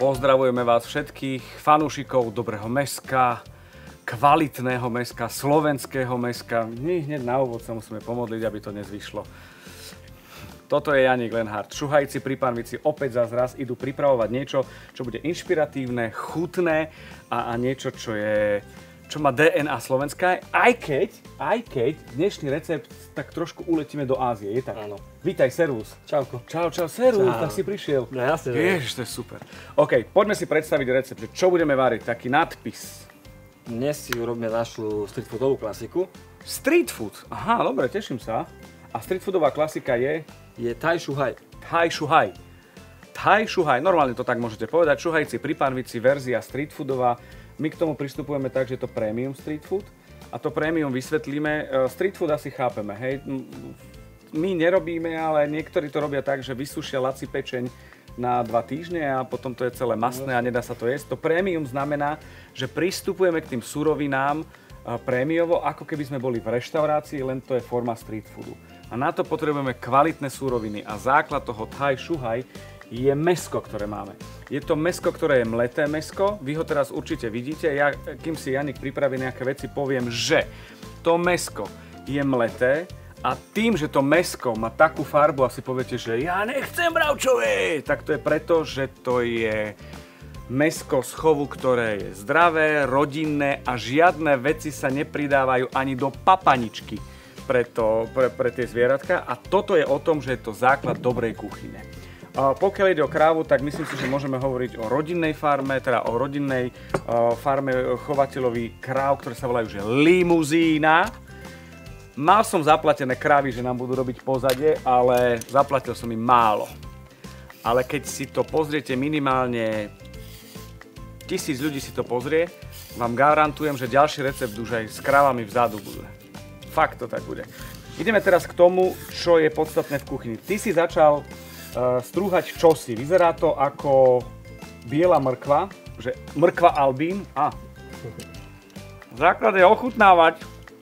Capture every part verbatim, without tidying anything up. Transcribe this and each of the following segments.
Pozdravujeme vás všetkých fanúšikov dobrého mäska, kvalitného mäska, slovenského mäska. My hneď na úvod sa musíme pomodliť, aby to dnes vyšlo. Toto je Janík Lenhart. Šuhajci pri Panvici opäť zás raz idú pripravovať niečo, čo bude inšpiratívne, chutné a, a niečo, čo je... čo má dé en á Slovenska, aj keď, aj keď dnešný recept tak trošku uletíme do Ázie, je tak? Áno. Vítaj, servus. Čauko. Čau, čau, servus, Čau. tak si prišiel. No jasne. Ježiš, to je super. OK, poďme si predstaviť recept, že čo budeme variť, taký nadpis. Dnes si urobíme našu street foodovú klasiku. Street food, aha, dobre, teším sa. A street foodová klasika je? Je Thai Shuhai. Thai Shuhai. Thai Shuhai, normálne to tak môžete povedať, Šuhajci pri Panvici, verzia street foodová. My k tomu pristupujeme tak, že je to premium street food a to premium vysvetlíme. Street food asi chápeme, hej. My nerobíme, ale niektorí to robia tak, že vysušia laci pečeň na dva týždne a potom to je celé mastné a nedá sa to jesť. To premium znamená, že pristupujeme k tým surovinám prémiovo, ako keby sme boli v reštaurácii, len to je forma street foodu. A na to potrebujeme kvalitné suroviny a základ toho Thai Shuhai je mäsko, ktoré máme. Je to mäsko, ktoré je mleté mäsko. Vy ho teraz určite vidíte. Ja, kým si Janík pripraví nejaké veci, poviem, že to mäsko je mleté a tým, že to mäsko má takú farbu, asi poviete, že ja nechcem bravčové, tak to je preto, že to je mäsko z chovu, ktoré je zdravé, rodinné a žiadne veci sa nepridávajú ani do papaničky pre, to, pre, pre tie zvieratka. A toto je o tom, že je to základ dobrej kuchyne. Pokiaľ ide o krávu, tak myslím si, že môžeme hovoriť o rodinnej farme, teda o rodinnej uh, farme chovateľovi kráv, ktoré sa volajú že limuzína. Mal som zaplatené krávy, že nám budú robiť pozadie, ale zaplatil som im málo. Ale keď si to pozriete, minimálne tisíc ľudí si to pozrie, vám garantujem, že ďalší recept už aj s krávami vzadu bude. Fakt to tak bude. Ideme teraz k tomu, čo je podstatné v kuchyni. Ty si začal strúhať čosi. Vyzerá to ako biela mrkva, že mrkva albín. A. Základ je ochutnávať.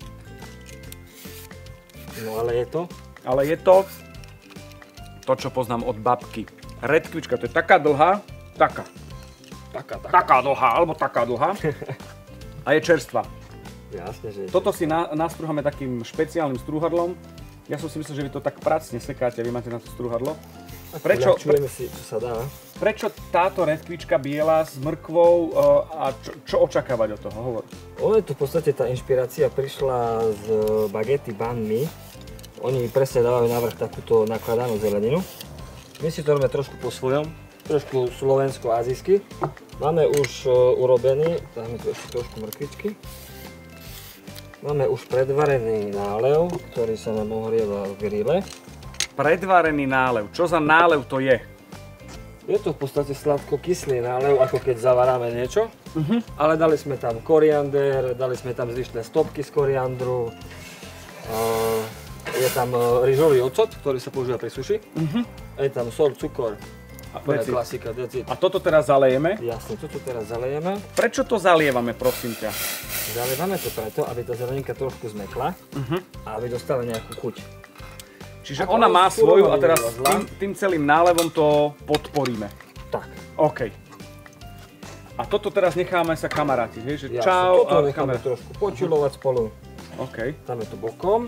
No ale je to? Ale je to to, čo poznám od babky. Redkvička, to je taká dlhá, taká. Taká, taká. Taká dlhá, alebo taká dlhá. A je čerstvá. Jasne, že je. Toto si na, nastrúhame takým špeciálnym strúhadlom. Ja som si myslel, že vy to tak pracne sekáte, vy máte na to strúhadlo. Prečo, pre, si, čo sa dá. prečo táto redkvička biela s mrkvou a čo, čo očakávať od toho? Hovor. Ono je tu v podstate tá inšpirácia prišla z bagety Banh Mi. Oni presne dávajú navrch takúto nakladanú zeleninu. My si to robíme trošku po svojom, trošku slovensko-azijsky. Máme už urobený, dáme tu ešte trošku mrkvičky. Máme už predvarený nálev, ktorý sa nám ohrieva v grille. Predvarený nálev. Čo za nálev to je? Je to v podstate sladko-kyslý nálev, ako keď zavaráme niečo. Uh-huh. Ale dali sme tam koriander, dali sme tam zvyšné stopky z koriandru. Uh, je tam ryžový ocot, ktorý sa používa pri suši. Uh-huh. Je tam sol, cukor. A to je klasika, decit. A toto teraz zalejeme? Jasne, toto teraz zalejeme. Prečo to zalievame, prosím ťa? Zalievame to preto, aby tá zeleninka trošku zmekla uh-huh. a aby dostala nejakú chuť. Čiže ona má svoju a teraz tým, tým celým nálevom to podporíme. Tak. OK. A toto teraz necháme sa kamaráti, hej? Že Jasne, čau toto a necháme trošku počilovať spolu. OK. Dáme to bokom.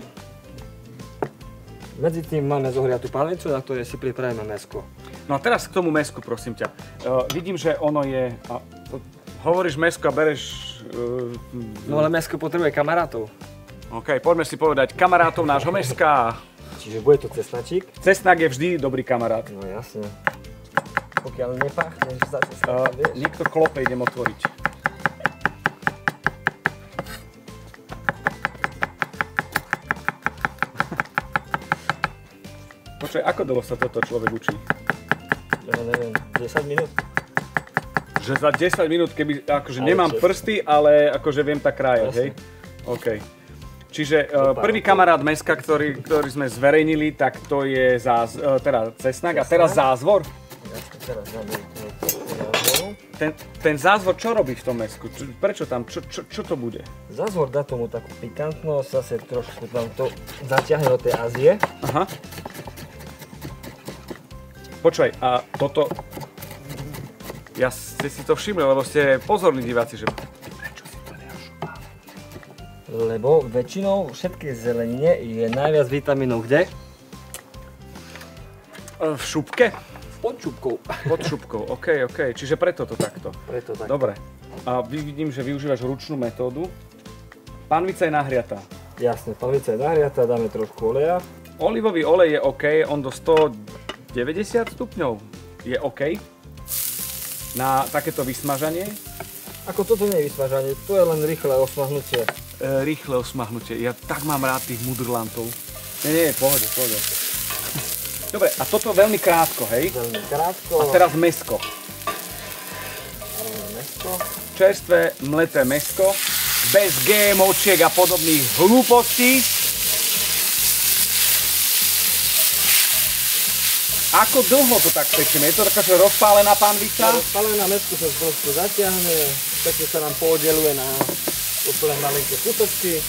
Medzi tým máme zohriatú panvicu, na ktorej si pripravíme mäsko. No a teraz k tomu mäsku, prosím ťa. Uh, vidím, že ono je... A, to, hovoríš mäsko a bereš... Uh, no ale mäsko potrebuje kamarátov. OK, poďme si povedať kamarátov nášho mäska. Čiže bude to cesnačík. Cesnak je vždy dobrý kamarát. No jasne. Pokiaľ nepáchneš za cesnakom, uh, vieš? Niekto klope, idem otvoriť. Počkaj, ako dlho sa toto človek učí? Ja neviem, desať minút. Že za desať minút, keby, akože ale nemám čest. prsty, ale akože viem tak krájať, hej? OK. Čiže uh, prvý kamarát mäska, ktorý, ktorý sme zverejnili, tak to je záz, uh, teda cesnak a teraz zázvor. Jasne, teraz dáme zázvoru. Ten, ten zázvor čo robí v tom mäsku? Prečo tam? Čo, čo, čo to bude? Zázvor dá tomu takú pikantnosť, zase trošku tam to zaťahne do tej Ázie. Aha. Počkaj, a toto... Ja ste si to všimli, lebo ste pozorní diváci, že prečo si to neošupal? Lebo väčšinou všetkej zelenine je najviac vitamínov kde? V šupke? Pod šupkou. Pod šupkou, OK, OK. Čiže preto to takto. Preto takto. Dobre. A vidím, že využívaš ručnú metódu. Panvica je nahriatá. Jasne, panvica je nahriatá, dáme trošku oleja. Olivový olej je OK, on do stodeväťdesiat stupňov je OK. Na takéto vysmažanie. Ako toto nie je vysmažanie, to je len rýchle osmahnutie. E, rýchle osmahnutie. Ja tak mám rád tých mudrlantov. Nie, nie, pohode, pohode. Dobre, a toto veľmi krátko, hej? Veľmi krátko. A teraz mäsko. Mäsko. Čerstvé mleté mäsko. Bez GMOčiek a podobných hlúpostí. Ako dlho to tak pečíme? Je to taká, že rozpálená panvica? Rozpálená mäsko sa trošku zatiahne, pekne sa nám pooddeluje na úplne malinké kúsočky.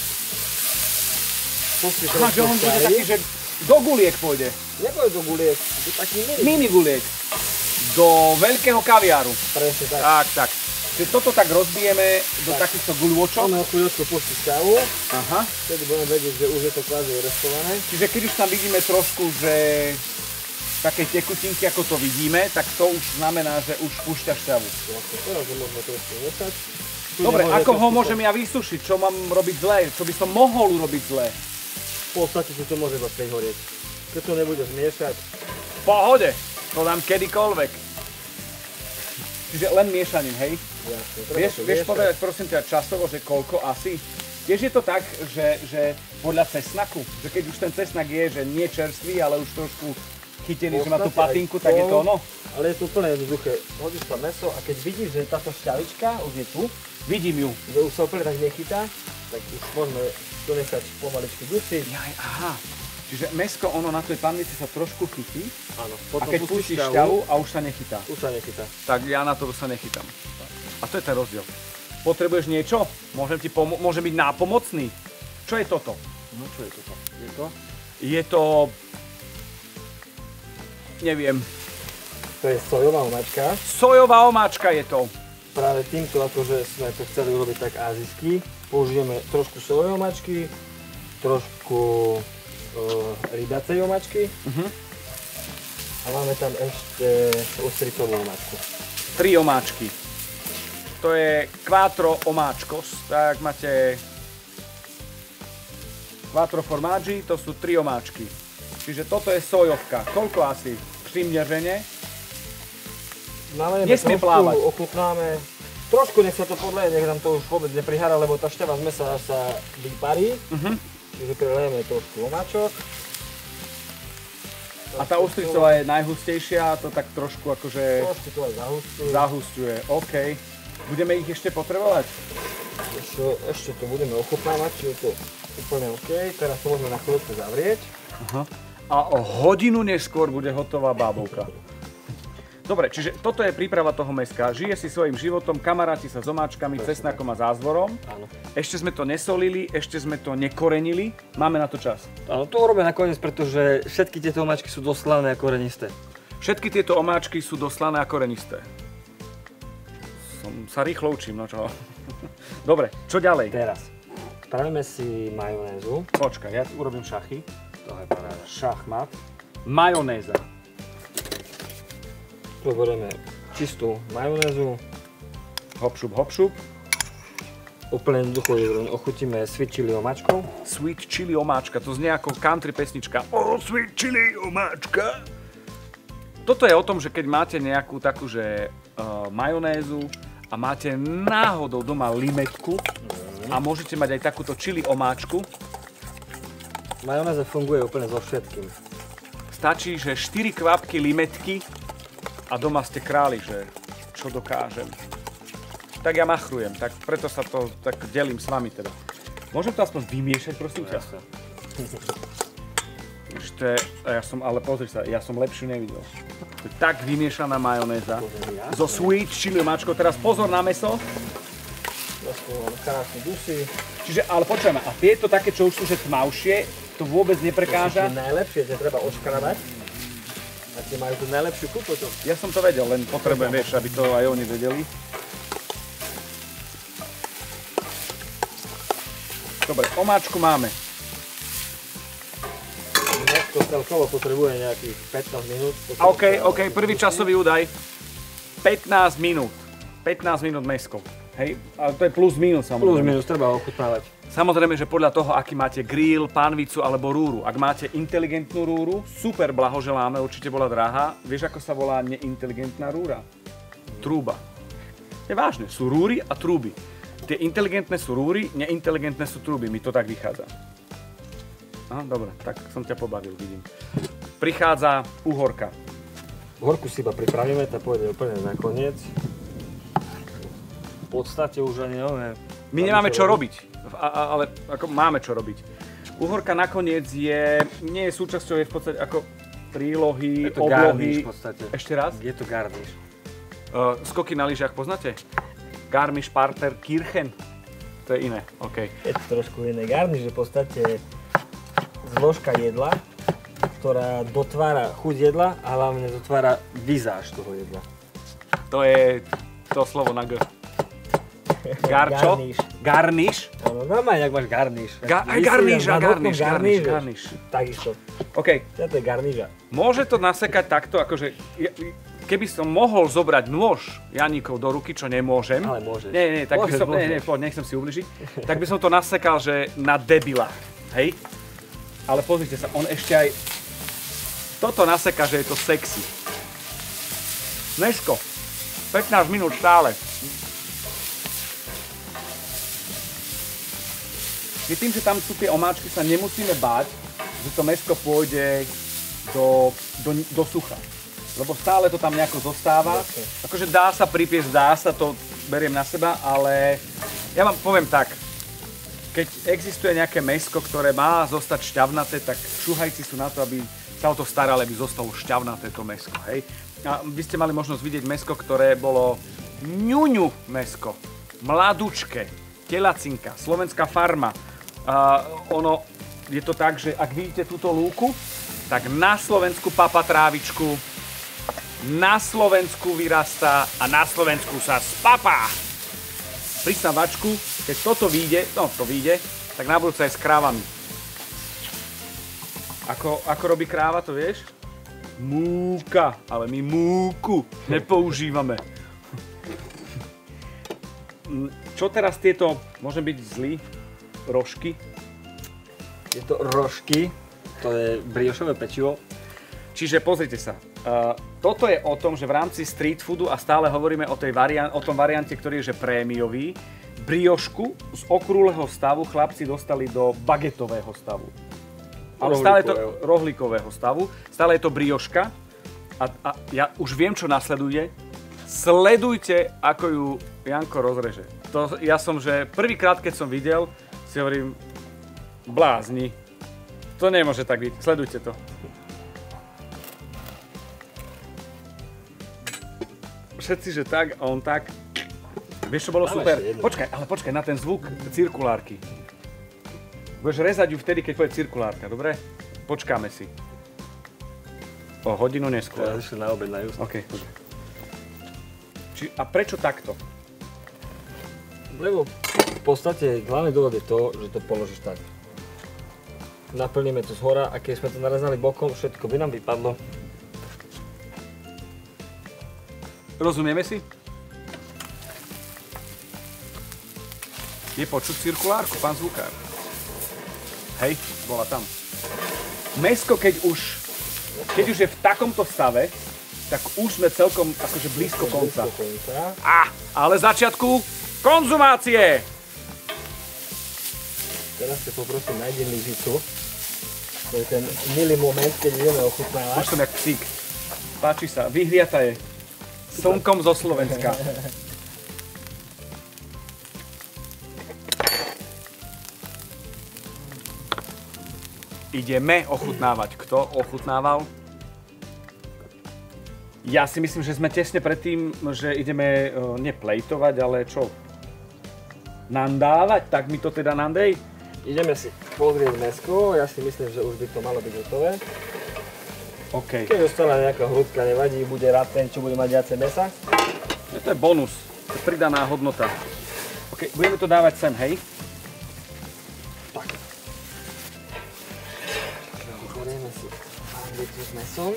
Aha, že on bude taký, že do guliek pôjde. Nepôjde do guliek, do taký mini. Mini guliek. Do veľkého kaviáru. Presne tak. Tak, tak. Čiže toto tak rozbijeme do tak. takýchto guľôčok. Máme o chvíľočku pustiť šťavu. Aha. Vtedy budeme vedieť, že už je to kvázi restované. Čiže keď už tam vidíme trošku, že také tekutinky, ako to vidíme, tak to už znamená, že už púšťa šťavu. Vlastne teraz ho môžeme trošku miešať. Dobre, ako ho môžem ja vysušiť? Čo mám robiť zle? Čo by som mohol urobiť zle? V podstate si to môže iba prihorieť. Keď to nebudeš miešať. V pohode, to dám kedykoľvek. Čiže len miešaním, hej? Jasne, vieš, vieš povedať prosím ťa časovo, že koľko asi? Tiež je to tak, že, že podľa cesnaku, že keď už ten cesnak je, že nie čerstvý, ale už trošku chytený, že má tú patinku, tak je to ono? Ale je to úplne jednoduché. Hodíš tam mäso a keď vidíš, že táto šťavička už je tu, vidím ju, že už sa úplne tak nechytá, tak už môžeme to nechať pomaličky dusiť. Jaj, aha. Čiže mäsko, ono na tej panvici sa trošku chytí. Áno. A keď pustíš šťavu a už sa nechytá. Už sa nechytá. Tak ja na to sa nechytám. A to je ten rozdiel. Potrebuješ niečo? Môžem ti pomo- môžem byť nápomocný. Čo je toto? No čo je toto? Je to? Je to... Neviem. To je sojová omáčka. Sojová omáčka je to. Práve týmto, akože sme to chceli urobiť tak azijsky, použijeme trošku sojovej omáčky, trošku e, rybacej omáčky uh-huh. a máme tam ešte ostricovú omáčku. Tri omáčky. To je quattro omáčkos, tak máte quattro formaggi, to sú tri omáčky. Čiže toto je sojovka. Koľko asi? Priměřene? Nesmie plávať. Ochutnáme. Trošku nech sa to podleje, nech nám to už vôbec neprihára, lebo tá šťava z mesa sa vyparí. Uh-huh. Čiže prilejeme trošku omáčok. A tá ostricová je najhustejšia a to tak trošku akože... Trošku to aj zahustuje. Zahustuje, OK. Budeme ich ešte potrebovať? Ešte, ešte to budeme ochutnávať, či je to úplne OK. Teraz to môžeme na chvíľu zavrieť. Aha. A o hodinu neskôr bude hotová bábovka. Dobre, čiže toto je príprava toho mäska. Žije si svojím životom, kamaráti sa s omáčkami, cesnakom a zázvorom. Áno. Ešte sme to nesolili, ešte sme to nekorenili. Máme na to čas. Áno, to urobíme nakoniec, pretože všetky tieto omáčky sú doslané a korenisté. Všetky tieto omáčky sú doslané a korenisté. Som sa rýchlo učím, no čo? Dobre, čo ďalej? Teraz spravíme si majonézu. Počkaj, ja urobím šachy. To je paráda. Šachmat. Majonéza. Tu berieme čistú majonézu. Hop šup, hop šup. Úplne jednoducho ochutíme sweet chili omáčkou. Sweet chili omáčka, to znie ako country pesnička. Oh, sweet chili omáčka. Toto je o tom, že keď máte nejakú takú, že uh, majonézu a máte náhodou doma limetku mm. a môžete mať aj takúto chili omáčku. Majonéza funguje úplne so všetkým. Stačí, že štyri kvapky limetky a doma ste králi, že čo dokážem. Tak ja machrujem, tak preto sa to tak delím s vami teda. Môžem to aspoň vymiešať, prosím ťa? Ešte, ja som, ale pozri sa, ja som lepšiu nevidel. To je tak vymiešaná majonéza so sweet chili omáčkou. Teraz pozor na mäso. Krásne dusy. Čiže, ale počujeme, a tieto také, čo už sú že tmavšie, to vôbec neprekáža? To sú najlepšie, že treba oškrabať. A Také majú tu najlepšiu chuť potom. Ja som to vedel, len potrebujem, vieš, aby to aj oni vedeli. Dobre, omáčku máme. Mäsko celkovo potrebuje nejakých pätnásť minút. OK, OK, prvý časový údaj. pätnásť minút. pätnásť minút mäsko. Hej, ale to je plus minus samozrejme. Plus minus, treba ochutnávať. Samozrejme, že podľa toho, aký máte grill, pánvicu alebo rúru. Ak máte inteligentnú rúru, super, blahoželáme, určite bola drahá. Vieš, ako sa volá neinteligentná rúra? Trúba. Je vážne, sú rúry a trúby. Tie inteligentné sú rúry, neinteligentné sú trúby. Mi to tak vychádza. Aha, dobre, tak som ťa pobavil, vidím. Prichádza uhorka. Uhorku si iba pripravíme, tá pôjde úplne nakoniec. V podstate už ani neviem. My nemáme čo robiť, ale ako máme čo robiť. Uhorka nakoniec je, nie je súčasťou, je v podstate ako prílohy, je to oblohy. garniš v podstate. Ešte raz? Je to garniš. Uh, skoky na lyžiach poznáte? Garmisch, Parter, Kirchen? To je iné, OK. Je to trošku iné. Garniš je v podstate zložka jedla, ktorá dotvára chuť jedla a hlavne dotvára vizáž toho jedla. To je to slovo na G. Garčo? Garniš. Garniš? Áno, normálne, ak máš garniš. Ga aj garniš a garniš, garniš, garniš. Takisto. OK. To je garniža. Môže to nasekať takto, akože... Keby som mohol zobrať nôž Janíkov do ruky, čo nemôžem. Ale môžeš. Nie, nie, tak môžeš, by som... môžeš. Nie, nie, poď, nechcem si ubližiť. Tak by som to nasekal, že na debila. Hej? Ale pozrite sa, on ešte aj... Toto naseká, že je to sexy. Mäsko. pätnásť minút stále. My tým, že tam sú tie omáčky, sa nemusíme báť, že to mäsko pôjde do, do, do sucha. Lebo stále to tam nejako zostáva. Akože dá sa pripiesť, dá sa, to beriem na seba, ale ja vám poviem tak. Keď existuje nejaké mäsko, ktoré má zostať šťavnaté, tak šuhajci sú na to, aby sa o to starali, aby zostalo šťavnaté to mäsko, hej. A vy ste mali možnosť vidieť mäsko, ktoré bolo ňuňu mäsko, mladučké, telacinka, slovenská farma. Uh, ono, je to tak, že ak vidíte túto lúku, tak na Slovensku papa trávičku, na Slovensku vyrastá a na Slovensku sa spapá. Prísna vačku, keď toto vyjde, no to vyjde, tak na budúce aj s krávami. Ako, ako robí kráva, to vieš? Múka, ale my múku nepoužívame. Čo teraz tieto, môžem byť zlý, rožky? Je to rožky, to je briošové pečivo. Čiže pozrite sa, uh, toto je o tom, že v rámci street foodu, a stále hovoríme o, tej varian- o tom variante, ktorý je že prémiový, briošku z okrúhleho stavu chlapci dostali do bagetového stavu. Ale stále je to rohlíkového stavu, stále je to brioška a, a ja už viem, čo nasleduje. Sledujte, ako ju Janko rozreže. To, ja som, že prvýkrát, keď som videl, si hovorím, blázni. To nemôže tak byť, sledujte to. Všetci, že tak a on tak. Vieš, čo bolo super? Počkaj, ale počkaj na ten zvuk cirkulárky. Budeš rezať ju vtedy, keď pôjde cirkulárka, dobre? Počkáme si. O hodinu neskôr. Ja išli na obed na just. OK, poďme. Či, a prečo takto? Lebo v podstate hlavný dôvod je to, že to položíš tak. Naplníme to zhora a keď sme to narezali bokom, všetko by nám vypadlo. Rozumieme si? Je počuť cirkulárku, pán zvukár. Hej, bola tam. Mäsko, keď už, keď už je v takomto stave, tak už sme celkom akože blízko konca. Á, ale začiatku konzumácie! Teraz sa poprosím, nájdem lyžicu. To je ten milý moment, keď ideme ochutnávať. Už som jak psík. Páči sa, vyhriata je. Slnkom zo Slovenska. Ideme ochutnávať. Kto ochutnával? Ja si myslím, že sme tesne pred tým, že ideme uh, neplejtovať, ale čo? Nandávať? Tak mi to teda nandej? Ideme si pozrieť mäsko, ja si myslím, že už by to malo byť hotové. OK. Keď ostala nejaká hrudka, nevadí, bude rád ten, čo bude mať viacej mesa. To je bonus, to je pridaná hodnota. OK, budeme to dávať sem, hej? Tak. Zoberieme si panvicu s mesom.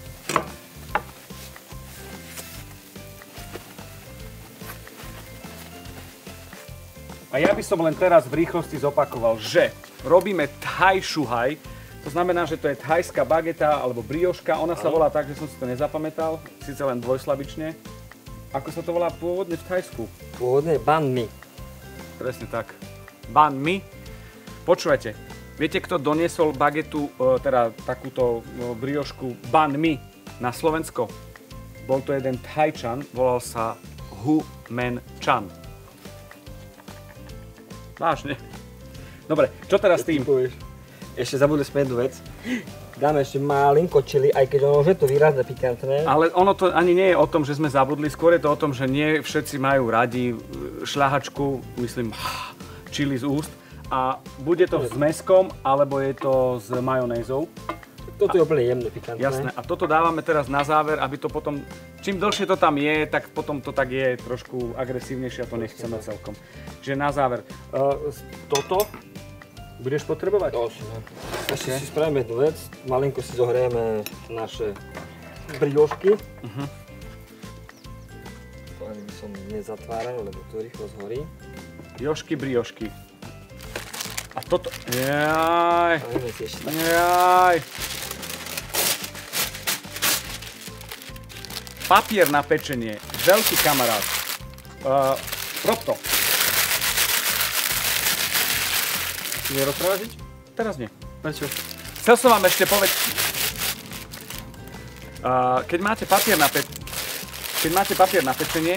A ja by som len teraz v rýchlosti zopakoval, že robíme thai shuhai, to znamená, že to je thajská bageta alebo brioška, ona sa volá tak, že som si to nezapamätal, síce len dvojslabične. Ako sa to volá pôvodne v Thajsku? Pôvodne banh mi. Presne tak. Banh mi. Počúvajte, viete, kto doniesol bagetu, teda takúto briošku banh mi na Slovensko? Bol to jeden Thajčan, volal sa Hu Men Chan. Vážne. Dobre, čo teraz s tým? Ešte zabudli sme jednu vec. Dáme ešte malinko čili, aj keď ono už je to výrazne pikantné. Ale ono to ani nie je o tom, že sme zabudli, skôr je to o tom, že nie všetci majú radi šľahačku, myslím, čili z úst. A bude to s mäskom, alebo je to s majonézou. Toto je úplne jemné pikantné. Jasné. A toto dávame teraz na záver, aby to potom, čím dlhšie to tam je, tak potom to tak je trošku agresívnejšie a to nechceme celkom. Čiže na záver, uh, toto budeš potrebovať? Osne. Ešte si spravíme jednu vec, malinko si zohrieme naše briošky. Uh-huh. To ani by som nezatváral, lebo to rýchlo zhorí. Briošky, briošky. A toto, jaj, ešte jaj. Papier na pečenie, veľký kamarát. Uh, rob to. Či nerozprávažiť? Teraz nie. Prečo? Chcel som vám ešte povedať, uh, keď máte papier na pe... keď máte papier na pečenie,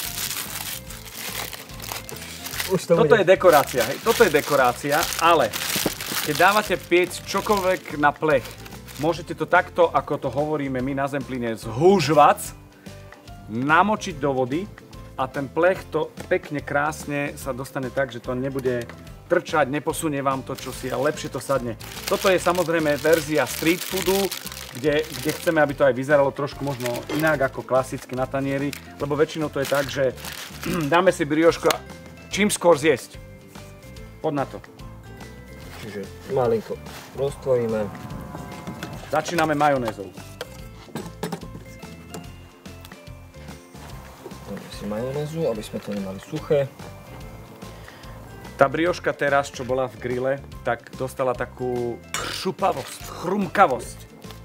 už to toto bude. je dekorácia, hej, toto je dekorácia, ale keď dávate piec čokoľvek na plech, môžete to takto, ako to hovoríme my na Zempline, zhúžvac, namočiť do vody a ten plech to pekne, krásne sa dostane tak, že to nebude trčať, neposunie vám to čosi a lepšie to sadne. Toto je samozrejme verzia street foodu, kde, kde chceme, aby to aj vyzeralo trošku možno inak ako klasicky na tanieri, lebo väčšinou to je tak, že dáme si briošku a čím skôr zjesť. Poď na to. Čiže malinko roztvoríme. Začíname majonézou. Dáme si majonézu, aby sme to nemali suché. Tá brioška teraz, čo bola v grille, tak dostala takú šupavosť, chrumkavosť.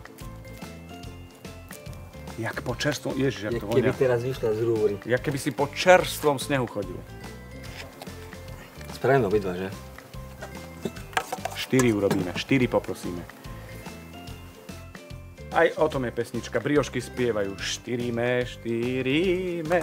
Jak po čerstvom... Ježiš, jak to vonia. Keby teraz vyšla z rúry. Jak keby si po čerstvom snehu chodil. Spravíme obidva, že? štyri urobíme, štyri poprosíme. Aj o tom je pesnička. Briošky spievajú štyríme, štyríme.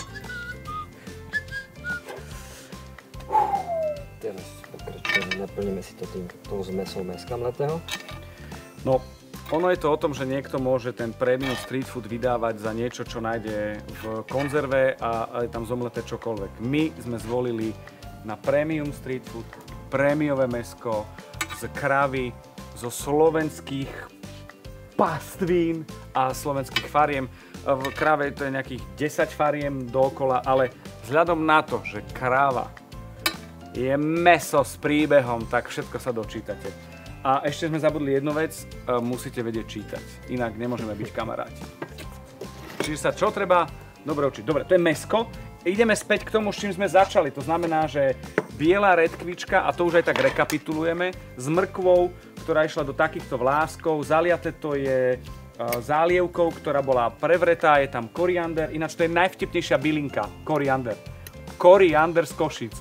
Teraz pokračujeme, naplníme si to tým tou zmesou mäska mletého. No, ono je to o tom, že niekto môže ten premium street food vydávať za niečo, čo nájde v konzerve a je tam zomleté čokoľvek. My sme zvolili na premium street food prémiové mäsko z kravy, zo slovenských pastvín a slovenských fariem. V krave to je nejakých desať fariem dookola, ale vzhľadom na to, že kráva je mäso s príbehom, tak všetko sa dočítate. A ešte sme zabudli jednu vec, musíte vedieť čítať, inak nemôžeme byť kamaráti. Čiže sa čo treba dobre učiť. Dobre, to je mäsko. Ideme späť k tomu, s čím sme začali. To znamená, že biela redkvička, a to už aj tak rekapitulujeme, s mrkvou, ktorá išla do takýchto vláskov. Zaliate to je zálievkou, ktorá bola prevretá, je tam koriander. Ináč to je najvtipnejšia bylinka, koriander. Koriander z Košíc.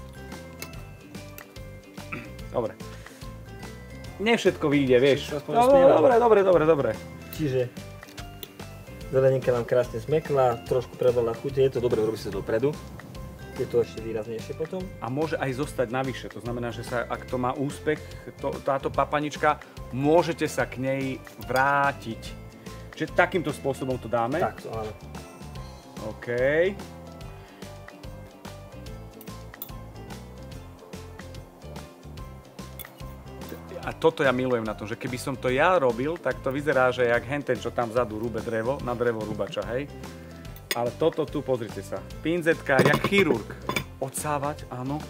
Dobre. Nie všetko vyjde, vieš. No, dobre, dobre, dobre, dobre. Čiže zeleninka nám krásne zmekla, trošku prebrala chute, je to dobre, robí sa dopredu. Je to ešte výraznejšie potom. A môže aj zostať navyše, to znamená, že sa, ak to má úspech, to, táto papanička, môžete sa k nej vrátiť. Čiže takýmto spôsobom to dáme? Takto, áno. OK. A toto ja milujem na tom, že keby som to ja robil, tak to vyzerá, že jak henten, čo tam vzadu rúbe drevo, na drevo rúbača, hej. Ale toto tu, pozrite sa, pinzetka, jak chirurg. Odsávať, áno.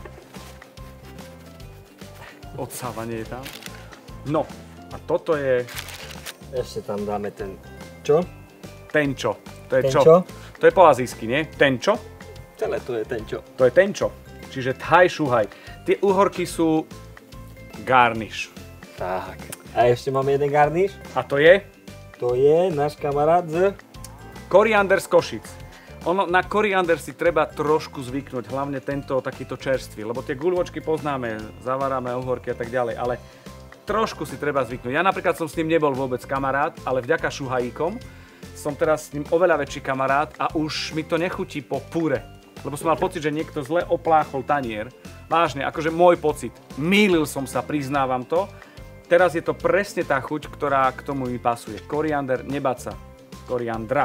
Odsávanie je tam. No, a toto je... Ešte tam dáme ten... Čo? Tenčo. To je Tenčo? čo? To je po azijsky, nie? Tenčo? Celé to je tenčo. To je tenčo. Čiže thai shuhai. Tie uhorky sú garniš. Tak. A ešte máme jeden garniš. A to je? To je náš kamarát z... Koriander z Košic. Ono, na koriander si treba trošku zvyknúť, hlavne tento takýto čerstvý, lebo tie guľôčky poznáme, zavárame uhorky a tak ďalej, ale trošku si treba zvyknúť. Ja napríklad som s ním nebol vôbec kamarát, ale vďaka šuhajíkom som teraz s ním oveľa väčší kamarát a už mi to nechutí po púre. Lebo som mal pocit, že niekto zle opláchol tanier. Vážne, akože môj pocit. Mýlil som sa, priznávam to. Teraz je to presne tá chuť, ktorá k tomu mi pasuje. Koriander, nebáť sa. Koriandra.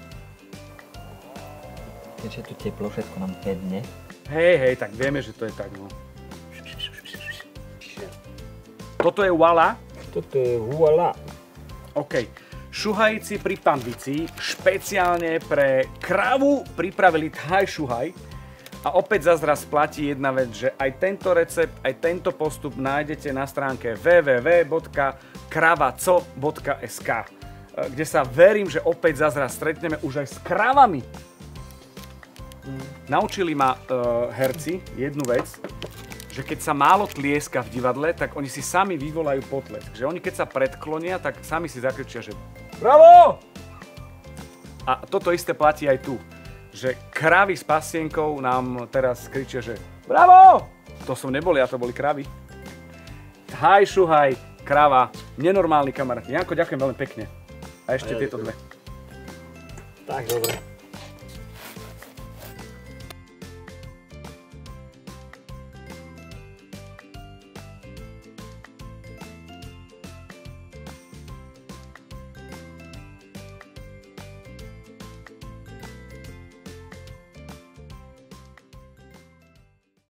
Keďže tu teplo, všetko nám pedne. Hej, hej, tak vieme, že to je tak, no. Toto je wala. Toto je voilà. OK. Šuhajci pri panvici špeciálne pre kravu pripravili thai šuhaj. A opäť zas raz platí jedna vec, že aj tento recept, aj tento postup nájdete na stránke w w w bodka kravaco bodka es ka, kde sa verím, že opäť zas raz stretneme už aj s kravami. Naučili ma uh, herci jednu vec, že keď sa málo tlieska v divadle, tak oni si sami vyvolajú potlesk. Že oni keď sa predklonia, tak sami si zakričia, že bravo! A toto isté platí aj tu. Že kravy s pasienkou nám teraz kričia, že bravo! To som nebol ja, to boli kravy. Thai šuhaj, krava, nenormálny kamarát. Janko, ďakujem veľmi pekne. A ešte a ja tieto dve. Tak, dobre.